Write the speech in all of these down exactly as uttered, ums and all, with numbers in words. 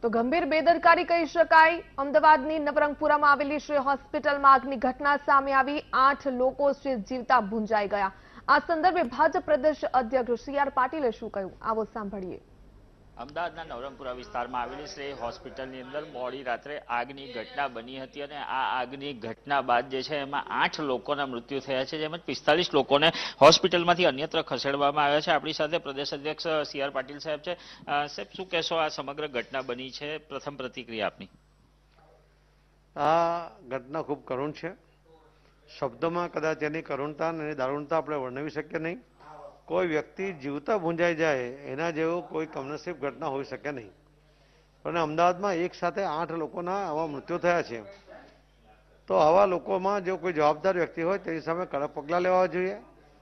તો ગંભીર બેદરકારી કહી શકાય। અમદાવાદની નવરંગપુરામાં આવેલી શ્રી હોસ્પિટલમાં આગની ઘટના સામે આવી। આઠ લોકો જીવતા ભૂંજાઈ ગયા। આ સંદર્ભે ભાજપ પ્રદેશ અધ્યક્ષ સી આર પાટીલે શું કહ્યું, આવો સાંભળીએ। અમદાવાદના નવરંગપુરા વિસ્તારમાં આવેલી શ્રી હોસ્પિટલની અંદર મોડી રાત્રે આગની ઘટના બની હતી અને આ આગની ઘટના બાદ જે છે એમાં આઠ લોકોના મૃત્યુ થયા છે, જેમાં પિસ્તાલીસ લોકોને હોસ્પિટલમાંથી અન્યત્ર ખસેડવામાં આવ્યા છે। આપણી સાથે પ્રદેશ અધ્યક્ષ સી આર પાટીલ સાહેબ છે। સાહેબ, શું કહેશો, આ સમગ્ર ઘટના બની છે, પ્રથમ પ્રતિક્રિયા આપની? આ ઘટના ખૂબ કરુણ છે। શબ્દોમાં કદાચ એની કરુણતા અને દારૂણતા આપણે વર્ણવી શકીએ નહીં। કોઈ વ્યક્તિ જીવતા ભૂંજાઈ જાય એના જેવું કોઈ કમનસીબ ઘટના હોઈ શકે નહીં, પણ અમદાવાદમાં એક સાથે આઠ લોકોના આવા મૃત્યુ થયા છે, તો આવા લોકોમાં જો કોઈ જવાબદાર વ્યક્તિ હોય તેની સામે કડક પગલાં લેવા જોઈએ।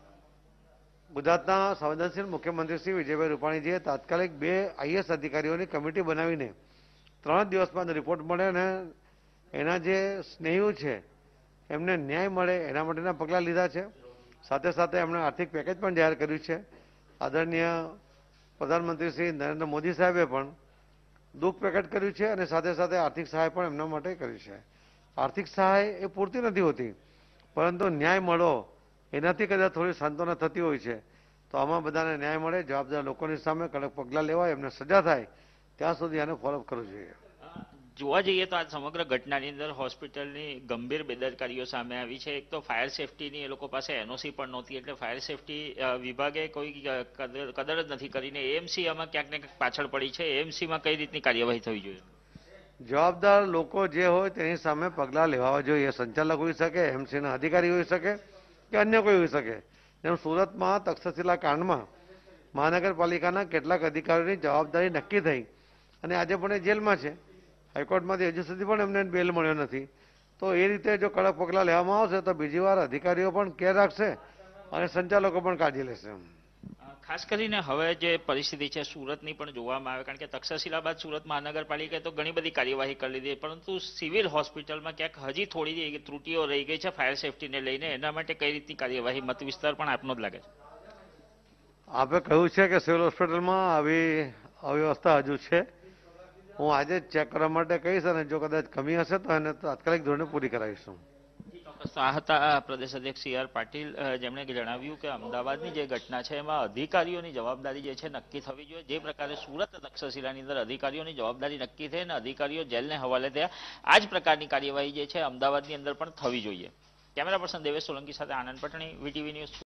ગુજરાતના સંવેદનશીલ મુખ્યમંત્રી શ્રી વિજયભાઈ રૂપાણીજીએ તાત્કાલિક બે આઈએસ અધિકારીઓની કમિટી બનાવીને ત્રણ દિવસમાં રિપોર્ટ મળે અને એના જે સ્નેહીઓ છે એમને ન્યાય મળે એના માટેના પગલાં લીધા છે। સાથે સાથે એમણે આર્થિક પેકેજ પણ જાહેર કર્યું છે। આદરણીય પ્રધાનમંત્રી શ્રી નરેન્દ્ર મોદી સાહેબે પણ દુઃખ પ્રકટ કર્યું છે અને સાથે સાથે આર્થિક સહાય પણ એમના માટે કરી છે। આર્થિક સહાય એ પૂરતી નથી હોતી, પરંતુ ન્યાય મળો એનાથી કદાચ થોડી સાંત્વના થતી હોય છે। તો આમાં બધાને ન્યાય મળે, જવાબદાર લોકોની સામે કડક પગલાં લેવાય, એમને સજા થાય ત્યાં સુધી આને ફોલોઅપ કરવું જોઈએ। જોવા જઈએ તો આ સમગ્ર ઘટનાની અંદર હોસ્પિટલની ગંભીર બેદરકારીઓ સામે આવી છે। એક તો ફાયર સેફટીની એ લોકો પાસે એનઓસી પણ નહોતી, એટલે ફાયર સેફટી વિભાગે કોઈ કદર જ નથી કરીને એએમસી આમાં ક્યાંક ને ક્યાંક પાછળ પડી છે। એએમસીમાં કઈ રીતની કાર્યવાહી થવી જોઈએ? જવાબદાર લોકો જે હોય તેની સામે પગલાં લેવા જોઈએ। સંચાલક હોઈ શકે, એમસીના અધિકારી હોઈ શકે કે અન્ય કોઈ હોઈ શકે। જેમ સુરતમાં તક્ષશિલા કાંડમાં મહાનગરપાલિકાના કેટલાક અધિકારીઓની જવાબદારી નક્કી થઈ અને આજે પણ એ જેલમાં છે। હાઈકોર્ટમાંથી હજુ સુધી પણ એમને બેલ મળ્યો નથી। તો એ રીતે જો કડક પગલાં લેવામાં આવશે તો બીજી વાર અધિકારીઓ પણ કેર રાખશે અને સંચાલકો પણ કાળજી લેશે। ખાસ કરીને હવે જે પરિસ્થિતિ છે સુરતની પણ જોવામાં આવે, કારણ કે તક્ષશિલા બાદ સુરત મહાનગરપાલિકાએ તો ઘણી બધી કાર્યવાહી કરી લીધી, પરંતુ સિવિલ હોસ્પિટલમાં ક્યાંક હજી થોડી ત્રુટીઓ રહી ગઈ છે ફાયર સેફટીને લઈને। એના માટે કઈ રીતની કાર્યવાહી, મત વિસ્તાર પણ આપનો જ લાગે છે? આપે કહ્યું છે કે સિવિલ હોસ્પિટલમાં આવી અવ્યવસ્થા હજુ છે। હું આજે જ ચેક કરવા માટે કહીશ અને જો કદાચ કમી હશે તો એને તાત્કાલિક ધોરણે પૂરી કરાવીશું। આ હતા પ્રદેશ અધ્યક્ષ સી આર પાટીલ, જેમણે જણાવ્યું કે અમદાવાદની જે ઘટના છે એમાં અધિકારીઓની જવાબદારી જે છે નક્કી થવી જોઈએ। જે પ્રકારે સુરત તક્ષશિલાની અંદર અધિકારીઓની જવાબદારી નક્કી થઈ અને અધિકારીઓ જેલને હવાલે થયા, આ જ પ્રકારની કાર્યવાહી જે છે અમદાવાદની અંદર પણ થવી જોઈએ। કેમેરા પર્સન દેવેશ સોલંકી સાથે આનંદ પટણી, વીટીવી ન્યૂઝ।